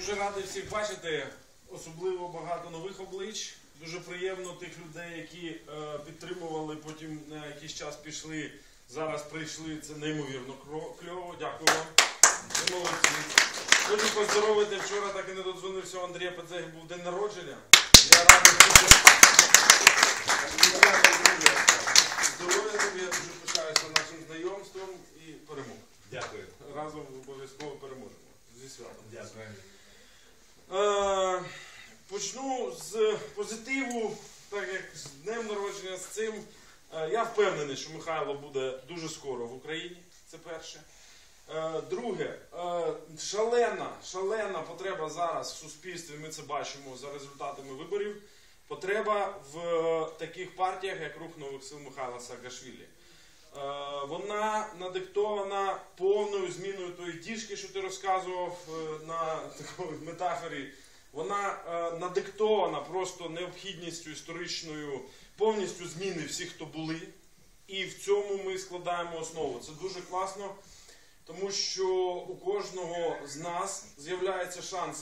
Дуже радий всіх бачити, особливо багато нових облич. Дуже приємно тих людей, які підтримували, потім на якийсь час пішли, зараз прийшли. Це неймовірно кльово. Дякую вам. Ви молодці. Хочу поздоровити, вчора так і не додзвонився, у Андрія Педзеги був день народження. Я радий бути. Здоров'я тобі, я дуже пишаюся нашим знайомством і перемог. Дякую. Разом обов'язково переможемо. Зі святом. Дякую. Почну з позитиву, так як з днем народження, з цим. Я впевнений, що Михайло буде дуже скоро в Україні, це перше. Друге, шалена потреба зараз в суспільстві, ми це бачимо за результатами виборів, потреба в таких партіях, як Рух нових сил Михайла Саакашвілі. Вона надиктована повною зміною тої діжки, що ти розказував на такій метафорі. Вона надиктована просто необхідністю історичною, повністю зміни всіх, хто були. І в цьому ми складаємо основу. Це дуже класно, тому що у кожного з нас з'являється шанс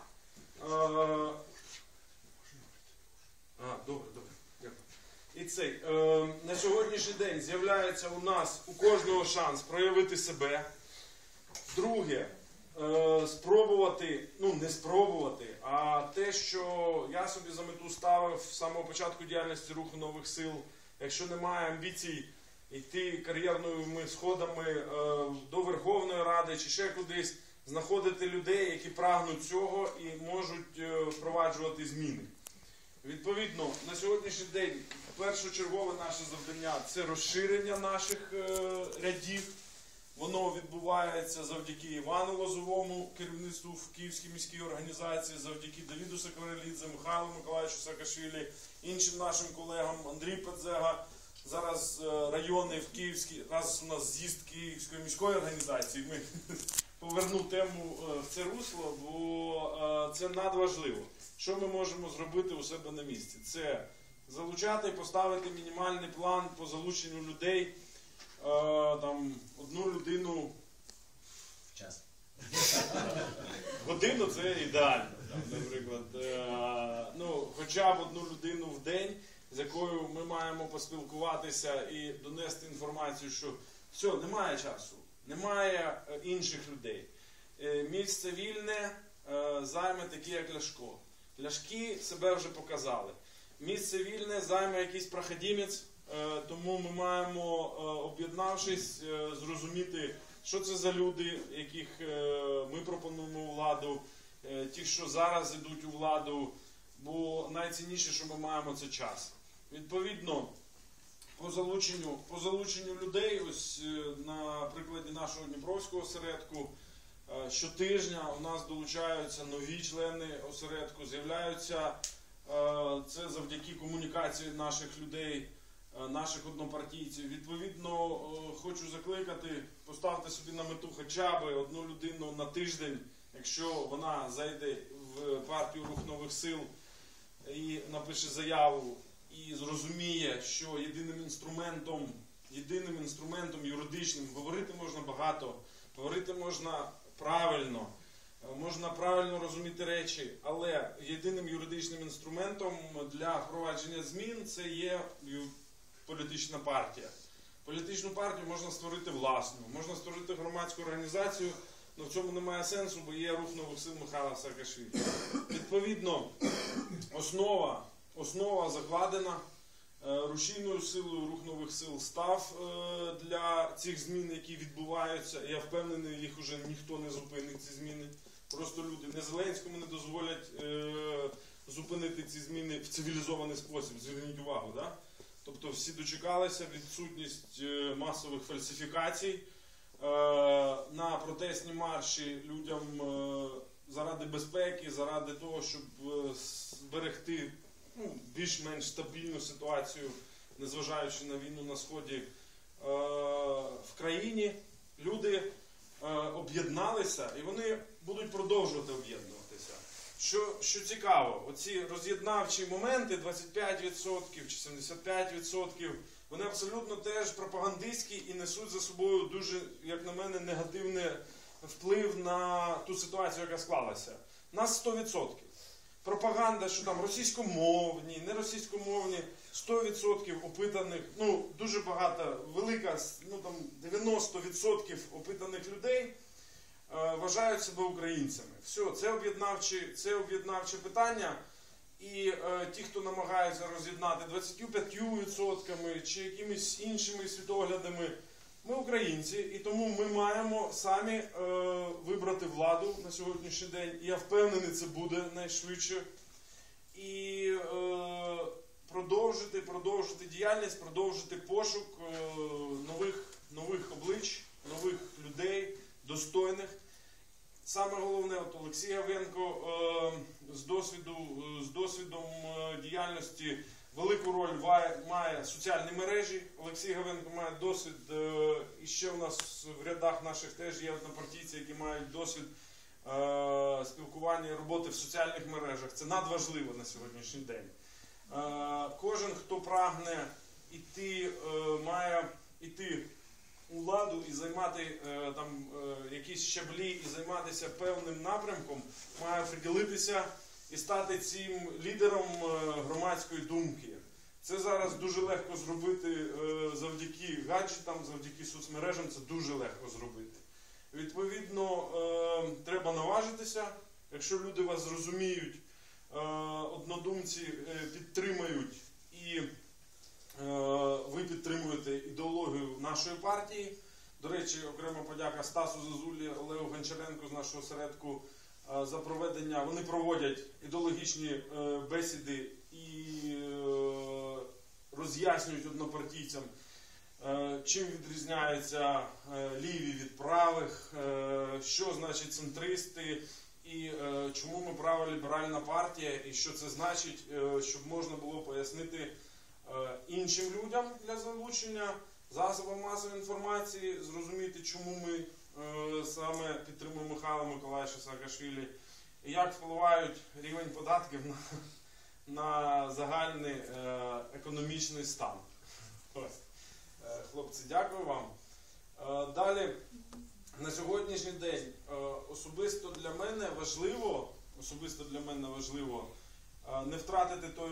Добре. І цей, на сьогоднішній день з'являється у нас у кожного шанс проявити себе. Друге, спробувати, не спробувати, а те, що я собі за мету ставив з самого початку діяльності Руху нових сил, якщо немає амбіцій йти кар'єрними сходами до Верховної Ради чи ще кудись, знаходити людей, які прагнуть цього і можуть впроваджувати зміни. Відповідно, на сьогоднішній день першочергове наше завдання – це розширення наших рядів. Воно відбувається завдяки Івану Лозовому, керівництву в Київській міській організації, завдяки Давіду Сакварелідзе, Михайлу Миколаївичу Саакашвілі, іншим нашим колегам, Андрій Педзега. Зараз райони в Київській, раз у нас з'їзд Київської міської організації, ми поверну тему в це русло, бо це надважливо. Що ми можемо зробити у себе на місці? Це залучати і поставити мінімальний план по залученню людей, одну людину в час. Годину це ідеально, наприклад. Хоча б одну людину в день, з якою ми маємо поспілкуватися і донести інформацію, що все, немає часу, немає інших людей. Місце вільне займе такі, як Ляшко. Ляшки себе вже показали. Місце вільне займе якийсь проходимець, тому ми маємо, об'єднавшись, зрозуміти, що це за люди, яких ми пропонуємо у владу, ті, що зараз йдуть у владу, бо найцінніше, що ми маємо, це час. Відповідно, по залученню людей, ось на прикладі нашого Дніпровського осередку, щотижня у нас долучаються нові члени осередку, з'являються, це завдяки комунікації наших людей, наших однопартійців. Відповідно, хочу закликати, поставте собі на мету хоча б одну людину на тиждень, якщо вона зайде в партію Рух нових сил і напише заяву, і зрозуміє, що єдиним інструментом юридичним, говорити можна багато, говорити можна правильно розуміти речі, але єдиним юридичним інструментом для впровадження змін це є політична партія. Політичну партію можна створити власну, можна створити громадську організацію, але в цьому немає сенсу, бо є Рух нових сил Михайла Саакашвілі. Відповідно, основа закладена, рушійною силою Рух нових сил став для цих змін, які відбуваються. Я впевнений, їх вже ніхто не зупинить, ці зміни. Просто люди не Зеленському не дозволять зупинити ці зміни в цивілізований спосіб. Зверніть увагу, да? Тобто всі дочекалися, відсутність масових фальсифікацій. На протестні марші людям заради безпеки, заради того, щоб зберегти більш-менш стабільну ситуацію, незважаючи на війну на Сході в країні, люди об'єдналися і вони будуть продовжувати об'єднуватися. Що цікаво, оці роз'єднавчі моменти 25% чи 75%, вони абсолютно теж пропагандистські і несуть за собою дуже, як на мене, негативний вплив на ту ситуацію, яка склалася. Нас 100%. Пропаганда, що там російськомовні, не російськомовні, 100% опитаних, ну дуже багато, велика, ну там 90% опитаних людей вважають себе українцями. Все, це об'єднавче питання. І ті, хто намагаються роз'єднати 25% чи якимись іншими світоглядами, ми українці, і тому ми маємо самі вибрати владу на сьогоднішній день. І я впевнений, це буде найшвидше. І продовжити діяльність, продовжити пошук нових облич, нових людей, достойних. Саме головне, от Олексій Гавенко з досвідом діяльності велику роль має соціальні мережі. Олексій Гавенко має досвід, і ще у нас в рядах наших теж є однопартійці, які мають досвід спілкування і роботи в соціальних мережах. Це надважливо на сьогоднішній день. Кожен, хто прагне має йти у владу і займати там якісь щаблі і займатися певним напрямком, має приділитися і стати цим лідером громадської думки. Це зараз дуже легко зробити завдяки гаджетам, завдяки соцмережам, це дуже легко зробити. Відповідно, треба наважитися, якщо люди вас зрозуміють, однодумці підтримають і ви підтримуєте ідеологію нашої партії. До речі, окрема подяка Стасу Зозулі, Олегу Гончаренку з нашого осередку за проведення. Вони проводять ідеологічні бесіди і роз'яснюють однопартійцям, чим відрізняються ліві від правих, що значить центристи, і чому ми права ліберальна партія, і що це значить, щоб можна було пояснити іншим людям для залучення засобів масової інформації, зрозуміти, чому ми саме підтримуємо Михайла Миколайовича Саакашвілі, і як впливають рівень податків на загальний економічний стан. Хлопці, дякую вам. Далі, на сьогоднішній день особисто для мене важливо не втратити той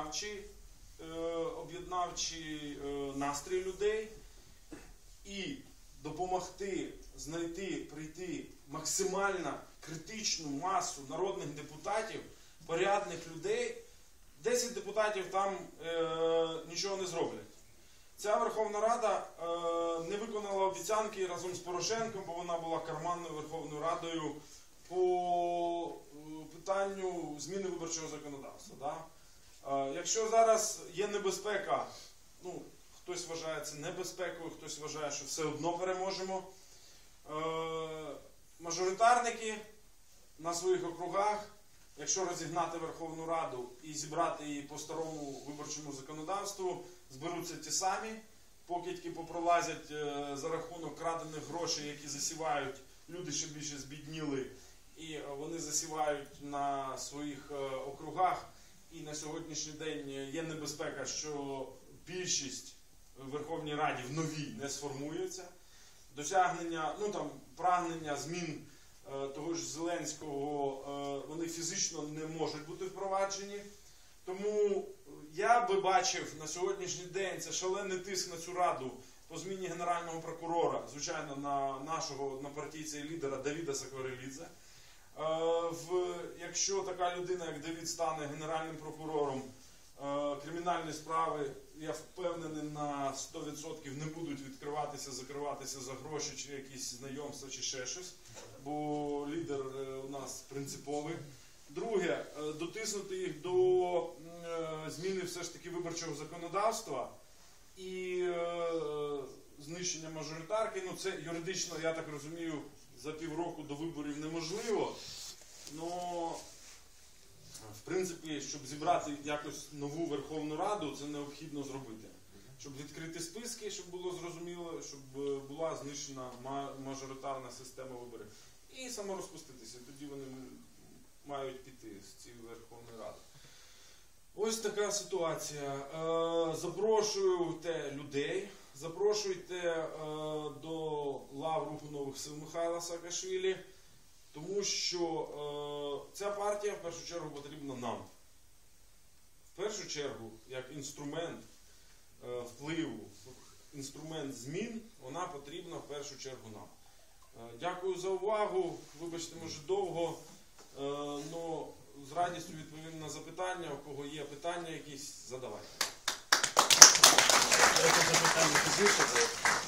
об'єднавчий настрій людей і допомогти прийти максимально критичну масу народних депутатів, порядних людей. 10 депутатів там нічого не зроблять. Ця Верховна Рада не виконала обіцянки разом з Порошенком, бо вона була карманною Верховною Радою по питанню зміни виборчого законодавства. Да? Якщо зараз є небезпека, ну, хтось вважає це небезпекою, хтось вважає, що все одно переможемо, мажоритарники на своїх округах, якщо розігнати Верховну Раду і зібрати її по старому виборчому законодавству, зберуться ті самі, покидьки попролазять за рахунок крадених грошей, які засівають, люди ще більше збідніли, і вони засівають на своїх округах. І на сьогоднішній день є небезпека, що більшість в Верховній Раді в новій не сформується. Прагнення змін того ж Зеленського, вони фізично не можуть бути впроваджені. Тому я би бачив на сьогоднішній день це шалений тиск на цю Раду по зміні Генерального прокурора, звичайно, на нашого однопартійця і лідера Давіда Сакварелідзе. Якщо така людина, як Давід, стане Генеральним прокурором, кримінальні справи, я впевнений, на 100% не будуть відкриватися, закриватися за гроші, чи якісь знайомства, чи ще щось, бо лідер у нас принциповий. Друге, дотиснути їх до зміни все ж таки виборчого законодавства і знищення мажоритарки. Ну, це юридично, я так розумію, за півроку до виборів неможливо. Но, в принципі, щоб зібрати якось нову Верховну Раду, це необхідно зробити. Щоб відкрити списки, щоб було зрозуміло, щоб була знищена мажоритарна система виборів. І саморозпуститися. Тоді вони мають піти з цієї Верховної Ради. Ось така ситуація. Запрошуйте людей, запрошуйте до лав Руху нових сил Михайла Саакашвілі, тому що ця партія в першу чергу потрібна нам. В першу чергу, як інструмент впливу, інструмент змін, вона потрібна в першу чергу нам. Дякую за увагу. Вибачте, може довго, але з радістю відповім на запитання. У кого є питання якісь, задавайте. Запитання